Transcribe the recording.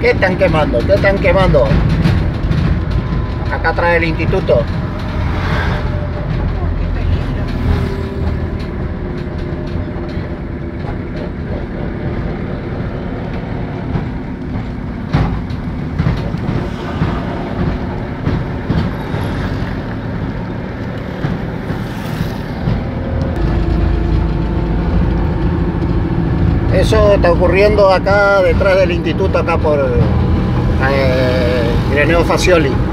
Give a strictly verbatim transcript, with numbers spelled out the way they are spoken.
¿Qué están quemando? ¿Qué están quemando? Acá atrás del instituto. Eso está ocurriendo acá detrás del instituto, acá por eh, Ireneo Facioli.